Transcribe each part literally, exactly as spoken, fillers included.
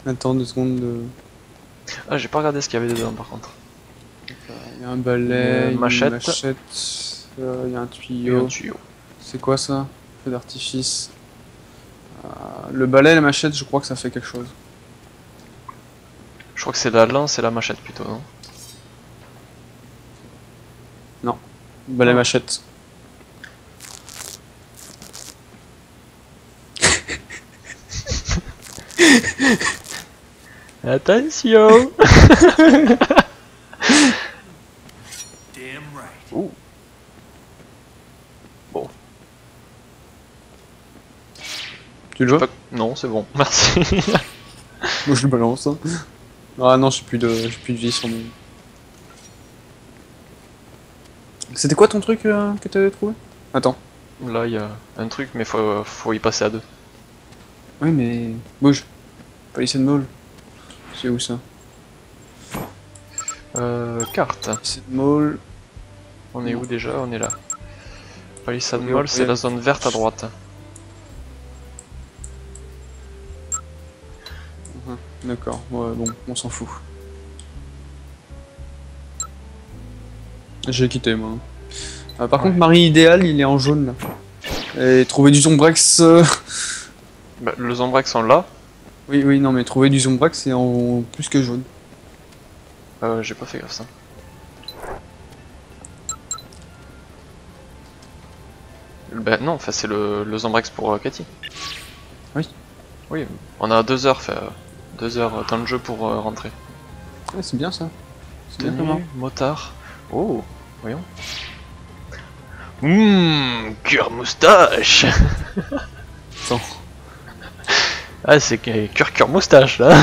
Attends deux secondes. De... Ah, j'ai pas regardé ce qu'il y avait dedans par contre. Il y a un balai, Une une machette. machette, euh, il y a un Et tuyau. un tuyau. C'est quoi ça? Feu d'artifice. Euh, le balai et la machette, je crois que ça fait quelque chose. Je crois que c'est la lance et la machette plutôt, non? Non. Balai Oh. machette. Attention. Ouh. Bon. Tu le veux? Pas... Non, c'est bon, merci. Moi je le balance. Hein. Ah non, j'ai plus de j'ai plus de vie sur mon. C'était quoi ton truc euh, que t'avais trouvé? Attends. Là, il y a un truc, mais faut, faut y passer à deux. Oui mais. Bouge. Palisade Mall. C'est où ça? Euh, carte. Palisade Mall. On est où déjà? On est là. Palisade On est Mall, au- c'est la zone verte à droite. Mhm. D'accord, ouais, bon, on s'en fout. J'ai quitté moi. Euh, par Ouais. contre, Marie idéal, il est en jaune là. Et trouver du Zombrex. euh, Bah, le Zombrex sont là. Oui, oui, non, mais trouver du Zombrex c'est en plus que jaune. Euh, j'ai pas fait gaffe ça. Bah non, enfin c'est le, le Zombrex pour euh, Cathy. Oui. Oui, on a deux heures, fait, euh, deux heures dans le jeu pour euh, rentrer. Ouais, c'est bien ça. C'est bien Tenue, comment. motard. Oh, voyons. Hum, cœur moustache. Attends. Ah, c'est que- cœur cœur moustache là.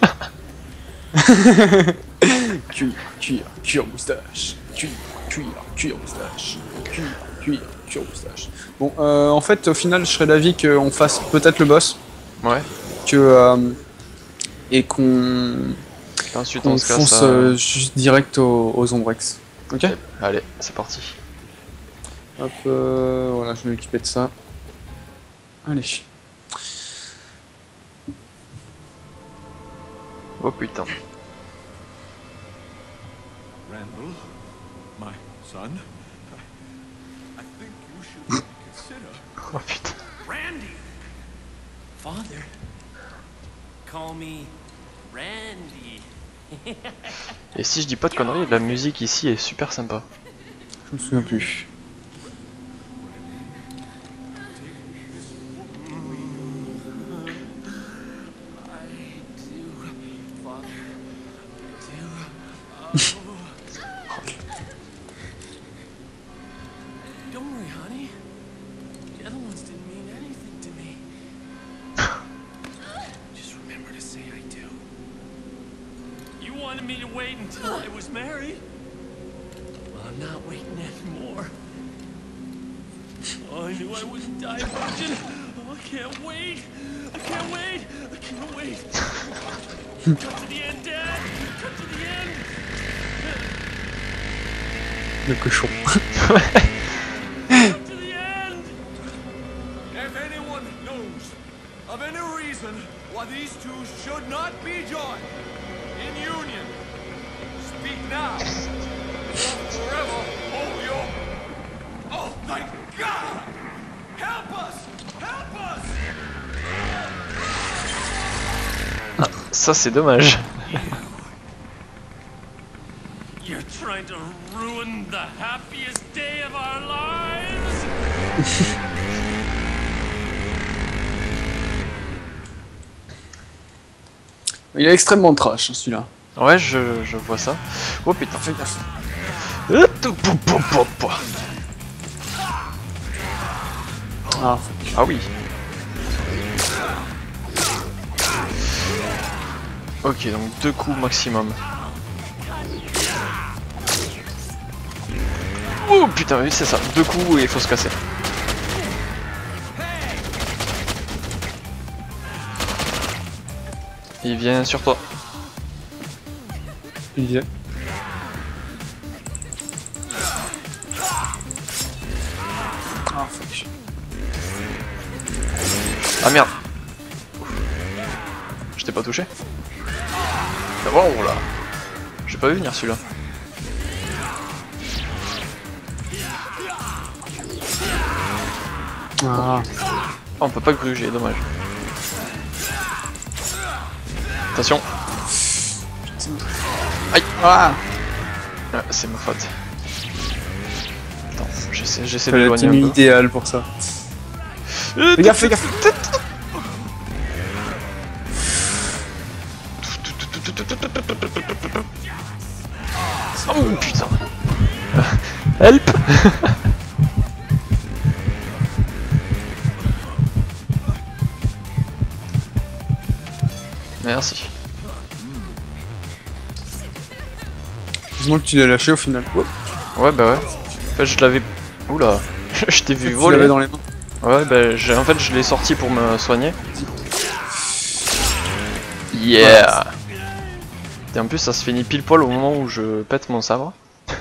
Cuir, cuir, cuir moustache. Cuir, cuir, cuir moustache. Cuir, cuir, cuir moustache. Bon, euh, en fait, au final, je serais d'avis qu'on fasse peut-être le boss. Ouais. Que. euh, et qu'on. Ensuite qu'on on se casse. fonce à- euh, juste direct aux, aux Zombrex. Ok? Allez, c'est parti. Hop, euh, voilà, je vais m'occuper de ça. Allez. Oh putain. Randall, my son, I think you should consider. Oh putain. Randy! Father? Call me Randy. Et si je dis pas de conneries, la musique ici est super sympa. Je me souviens plus. Don't worry, honey. The other ones didn't mean anything to me. Just remember to say I do. You wanted me to wait until I was married? Well, I'm not waiting anymore. Oh, I knew I wouldn't die virgin. Oh, I can't wait. I can't wait. I can't wait. Cut to the end, Dad. Cut to the end. Le cochon. Cut to the end. If anyone knows of any reason why these two should not be joined in union, speak now. Or forever hold your. Oh, thank God! Help us! Help us! Ça c'est dommage. You're trying to ruin the happiest day of our lives? Il est extrêmement trash hein, celui-là. Ouais, je, je vois ça. Oh putain. Fais gaffe. Euh, tout, pou, pou, pou, pou. Ah, Ah oui. Ok, donc deux coups maximum. Oh putain, oui c'est ça. Deux coups et il faut se casser. Il vient sur toi. il disait. Ah, fuck. Ah merde. Je t'ai pas touché. Wow là. J'ai pas vu venir celui-là. Ah. Oh, on peut pas gruger, dommage. Attention. Aïe. Ah. Ah, c'est ma faute. Attends, j'essaie j'essaie C'est la d'éloigner team un peu. idéale pour ça. Fais gaffe, fais gaffe. Oh putain. Help. Merci. Heureusement que tu l'as lâché au final. Oh, Ouais bah ouais. En fait je l'avais... Oula. Je t'ai vu tu voler. l'avais dans les mains. Ouais bah j'ai... en fait je l'ai sorti pour me soigner. Yeah. Et en plus ça se finit pile poil au moment où je pète mon sabre.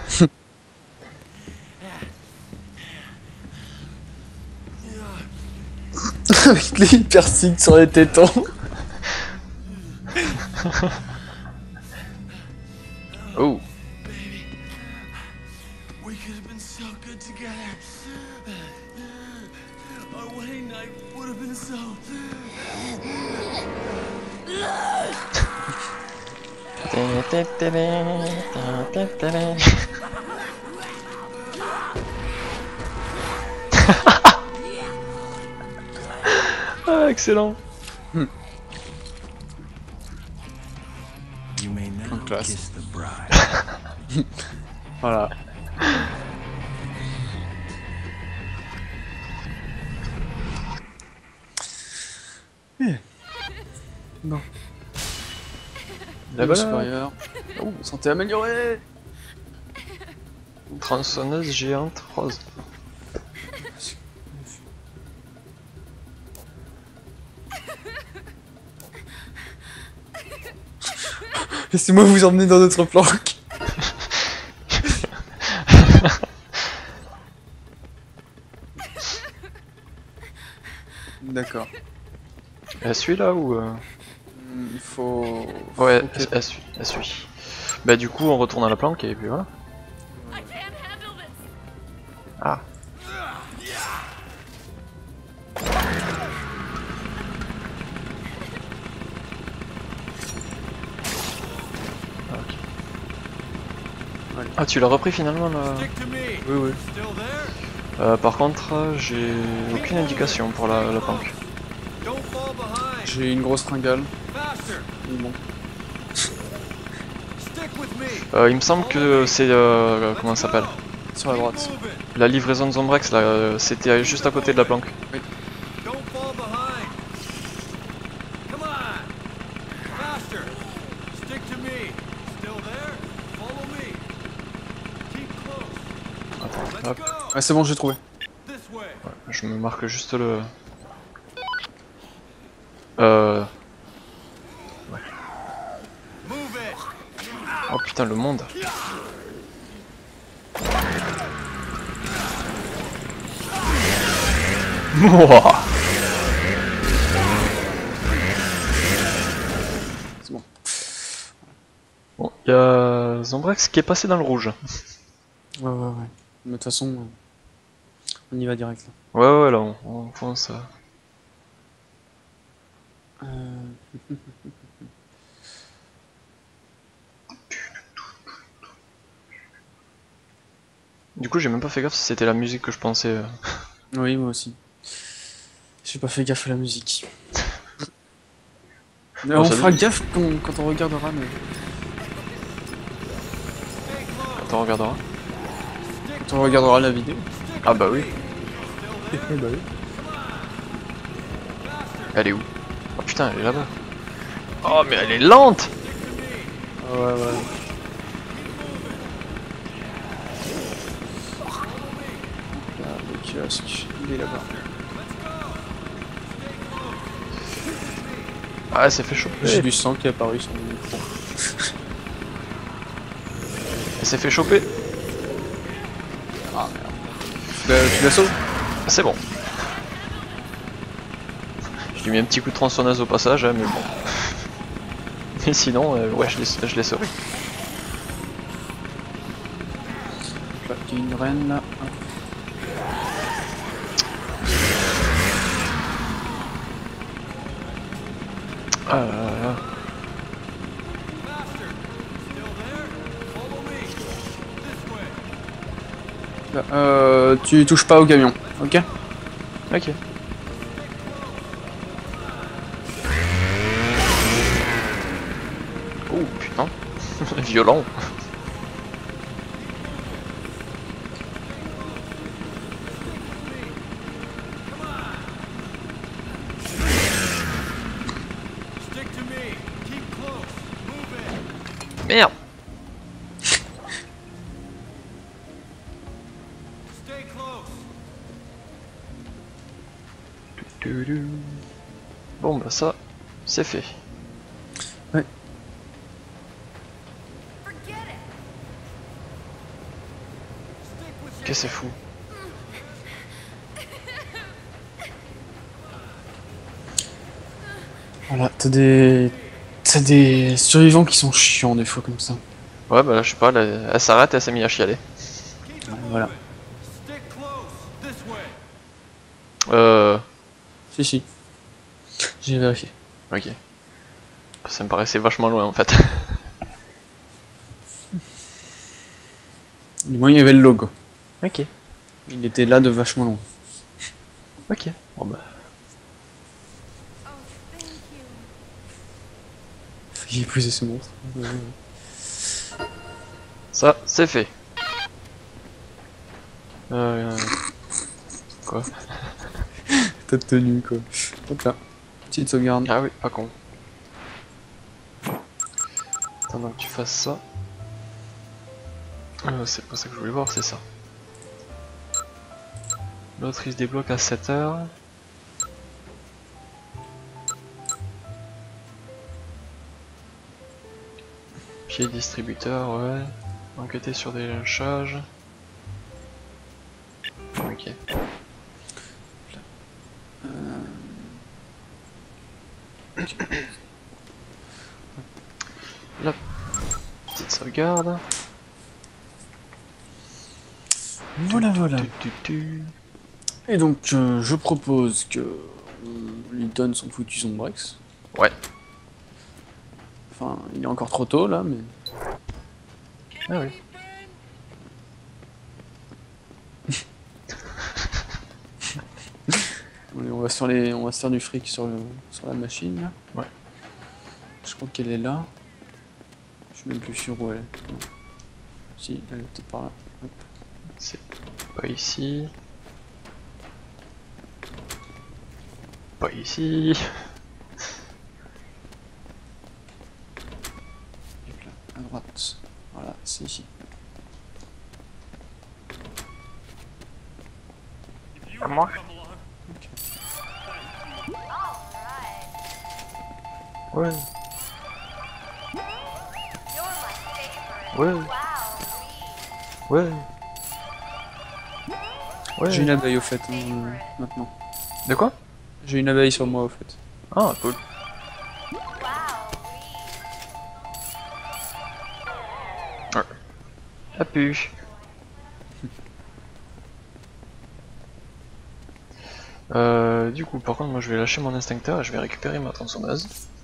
Avec les hypersignes sur les tétons. Oh. We could have been so good together. Our wedding night would have been so. Ah, excellent. You may now classe. kiss the bride. Voilà. Eh. Bon. La Niveau voilà. supérieur. Oh, santé améliorée. Tronçonneuse géante rose. Laissez-moi vous emmener dans notre planque. D'accord. Elle suit là ou euh... Hmm, Il faut... Ouais, faut elle, qu'elle- elle suit, elle suit. Bah du coup on retourne à la planque et puis voilà. I can't handle this. Ah. Ok. Ah tu l'as repris finalement là. Stick to me. Oui, oui. Still there? Euh, par contre euh, j'ai aucune indication pour la, la planque. Don't fall behind. J'ai une grosse fringale. Faster. Mais bon. Stick with me. Euh, il me semble que c'est euh, comment ça s'appelle? Sur la droite. Move it. La livraison de Zombrex là, euh, c'était juste à côté de la planque. Don't fall behind. Come on. Faster. Stick to me. Still there? Follow me. Keep close. Attends, Let's hop, go. Ah, c'est bon, j'ai trouvé. This way. je me marque juste le... Euh... Move it. Oh putain le monde. Mouah. C'est bon. Bon, il y a Zombrex qui est passé dans le rouge. Ouais, ouais, ouais. Mais de toute façon, euh, on y va direct là. Ouais ouais là on, on fonce. Euh... Du coup j'ai même pas fait gaffe si c'était la musique que je pensais. euh. Oui, moi aussi. J'ai pas fait gaffe à la musique. Mais Bon, on ça fera dit- gaffe quand, quand on regardera, mais... Quand on regardera. Quand on regardera la vidéo. Ah bah oui. bah oui. Elle est où? Oh putain elle est là-bas. Oh mais elle est lente. Ah ouais, ouais. Ah, le kiosque, il est là-bas. Ah elle s'est fait choper. J'ai du sang qui est apparu sur mon écran. Elle s'est fait choper. Ah merde. Tu la, tu la sauves? C'est bon. Je lui ai mis un petit coup de tronçonneuse au passage, hein, mais bon. Mais sinon, euh, ouais, je les, je les saurai. Là, il y a une reine là. Hop. Ah là là. Master, still there? Follow me. This way. Là, euh, tu touches pas au camion, ok? Ok. Oh putain. Violent. Stick to me. Keep close. Move in. Merde. Stay close. Tudum. Bon bah ça, c'est fait. Ouais. Forget it. Stick with your Qu'est-ce que c'est fou. Voilà, t'as des... T'as des survivants qui sont chiants des fois comme ça. Ouais bah là, je sais pas, elle, elle s'arrête, elle s'est mise à chialer. keep Ouais, it voilà. moving. Stick close. This way. Euh... Si, si. J'ai vérifié. Ok. Ça me paraissait vachement loin en fait. Du moins, il y avait le logo. Ok. Il était là de vachement loin. Ok. Bon bah... Oh, thank you. J'ai épousé ce monstre. Ça, c'est fait. Euh... Quoi? T'as tenu quoi. Hop là. Petite sauvegarde. Ah oui, pas con. Attends donc tu fasses ça. Euh, c'est pas ça que je voulais voir, c'est ça. L'autre il se débloque à sept heures. Pied distributeur, ouais. Enquêter sur des lynchages. Ok. La petite sauvegarde. Voilà, voilà. Tu, tu, tu. Et donc, euh, je propose que on lui donne son foutu Zombrex. Ouais. Enfin, il est encore trop tôt là, mais. Ah oui. Allez, on va sur les, on va se faire du fric sur, le, sur la machine là. Ouais. Je crois qu'elle est là. Je suis même plus sûr où elle est. Non. Si, elle est peut-être par là. Hop. C'est pas ici. Pas ici. Hop là, à droite. Voilà, c'est ici. À moi. Ouais. You're my favorite. Ouais. Wow, Ouais. Ouais. J'ai une abeille au fait, hein, maintenant. De quoi? J'ai une abeille sur moi au fait. Ah, cool. Ouais. A pu. Euh, du coup, par contre, moi je vais lâcher mon instincteur et je vais récupérer ma tronçonneuse.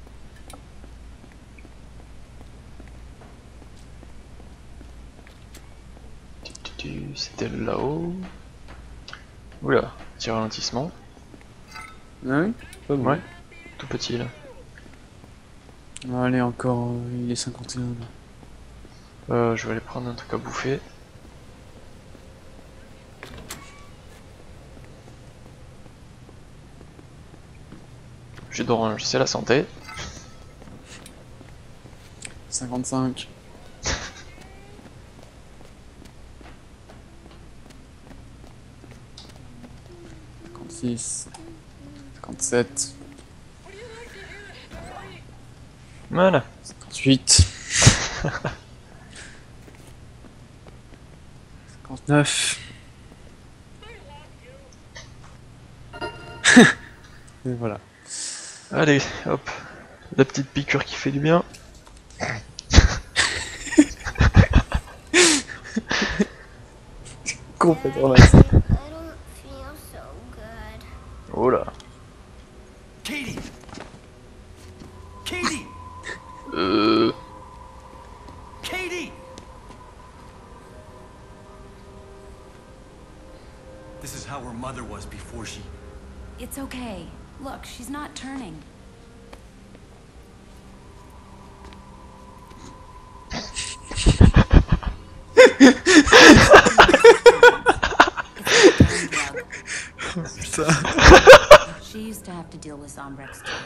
C'était là-haut. Oula, petit ralentissement. Ah oui? Pas bon. Ouais, tout petit là. Allez, encore, euh, il est cinquante et un là. Euh, je vais aller prendre un truc à bouffer. Jus d'orange, c'est la santé. cinquante-cinq. cinquante-six. cinquante-sept. Voilà. cinquante-huit. cinquante-neuf. Et voilà. Allez, hop. La petite piqûre qui fait du bien. Complètement lax. I don't feel so good. Oh là. Katie! Katie! Euh... Katie! This is how her mother was before she... It's okay. Look, she's not turning. Putain. She used to have to deal with Zombrex too.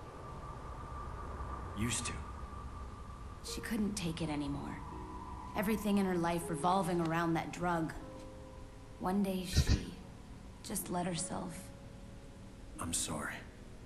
used to. She couldn't take it anymore. Everything in her life revolving around that drug. One day she just let herself. I'm sorry.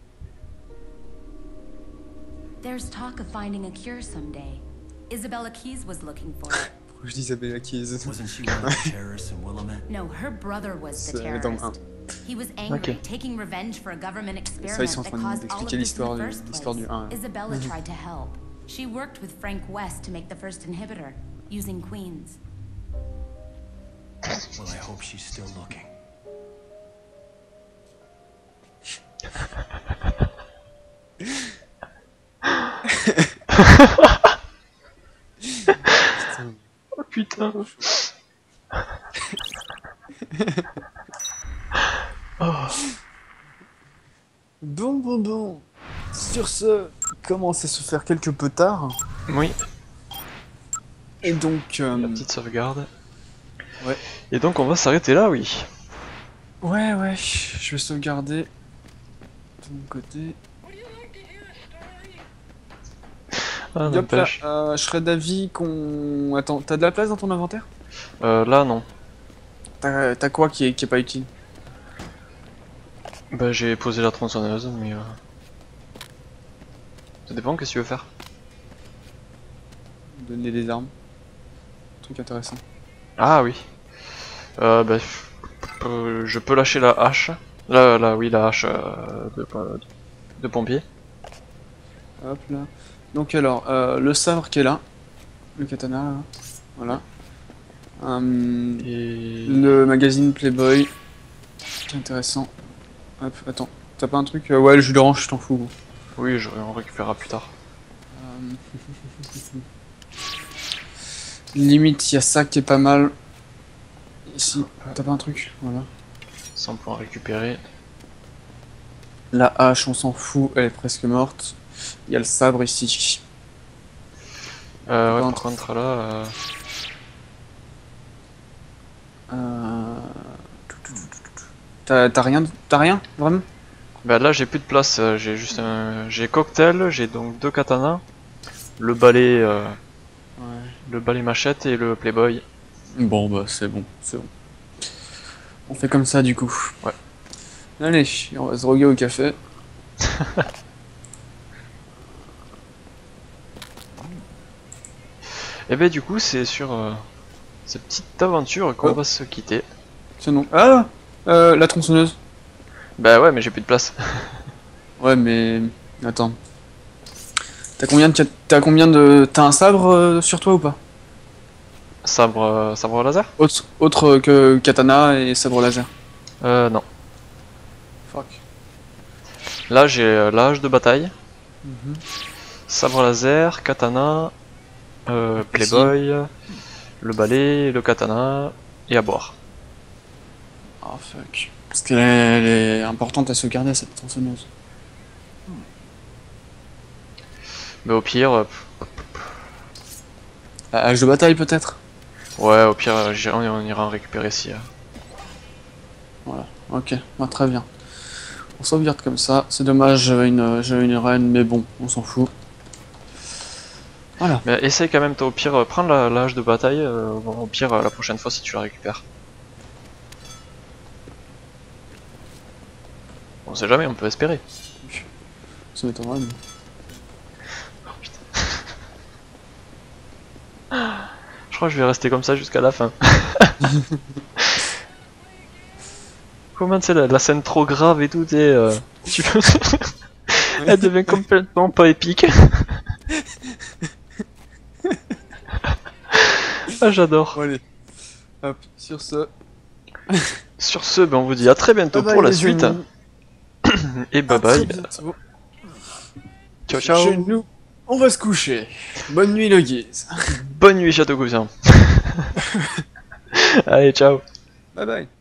There's talk of finding a cure someday. Isabella Keys was looking for it. Je dis Isabella Keys. Wasn't she one of the terrorists in Willamette? No, her brother was the C'est le tome terrorist. He was angry, Okay. taking revenge for a government Ça, ils experiment sont en that train caused all of d'expliquer this in l'histoire the du, first l'histoire place. du un. Isabella tried to help. She worked with Frank West to make the first inhibitor, using Queens. Well, I hope she's still looking. Oh putain. Bon, bon, bon. Sur ce, il commence à se faire quelque peu tard. Oui, Et donc... euh, la petite sauvegarde. Ouais. Et donc on va s'arrêter là, oui. Ouais, ouais, je vais sauvegarder de mon côté. Ah, Hop là, n'empêche. euh, je serais d'avis qu'on... Attends, t'as de la place dans ton inventaire? Euh, là, non. T'as t'as quoi qui est, qui est pas utile? Bah, j'ai posé la tronçonneuse, mais... Euh... Ça dépend, qu'est-ce que tu veux faire? Donner des armes. Truc intéressant. Ah oui. Euh, bah... euh, je peux lâcher la hache. Là, là, oui, la hache euh, de, de pompier. Hop là. Donc alors, euh, le sabre qui est là. Le katana, là. Voilà. Hum, Et... le magazine Playboy. C'est intéressant. Hop, attends. T'as pas un truc? euh, Ouais, le jus d'orange, je t'en fous. Gros. Oui, je, on récupérera plus tard. Hum. Limite, il y a ça qui est pas mal. Ici, t'as pas un truc? Voilà. cent points récupérés. La hache, on s'en fout, elle est presque morte. Il y a le sabre ici. Euh, ouais, Par par contre, là... Euh... Euh... T'as t'as rien? T'as rien? Vraiment? Bah là, j'ai plus de place. euh, J'ai juste un... J'ai cocktail, j'ai donc deux katanas. Le balai... Euh... Ouais. Le balai machette et le playboy. Bon bah c'est bon, c'est bon. On fait comme ça du coup. Ouais. Allez, on va se droguer au café. Et bah du coup, c'est sur euh, cette petite aventure qu'on Oh. va se quitter. C'est non. Ah euh, la tronçonneuse. Bah ouais, mais j'ai plus de place. Ouais mais... Attends. T'as combien de... cat- T'as combien de... T'as un sabre euh, sur toi ou pas? Sabre, euh, sabre laser? Autre, autre que katana et sabre laser. Euh, non. Fuck. Là, j'ai euh, la hache de bataille, Mhm. sabre laser, katana, euh, playboy, le balai, le katana, et à boire. Ah fuck. Parce qu'elle est, elle est importante à sauvegarder cette tronçonneuse. Mais au pire, euh, La hache de bataille peut-être? ouais, au pire, euh, j'irai- on ira en récupérer si. euh. Voilà, ok, bah, très bien. On sauvegarde comme ça, c'est dommage, j'avais une, j'avais une reine, mais bon, on s'en fout. Voilà. Mais essaye quand même, toi, au pire, euh, prendre la, la hache de bataille, euh, au pire, euh, la prochaine fois si tu la récupères. On sait jamais, on peut espérer. Ça m'étonnerait, mais... Oh putain. Je crois que je vais rester comme ça jusqu'à la fin. Comment c'est la, la scène trop grave et tout, t'es, euh, tu peux... Elle devient complètement pas épique. Ah j'adore. Bon, allez, Hop, sur ce. Sur ce, ben, on vous dit à très bientôt Bye pour bye, la les suite. amis. Et bye À très bye. bientôt. Ciao ciao. Chez nous, on va se coucher. Bonne nuit le guise. Bonne nuit Château Cousin. Allez, ciao. Bye bye.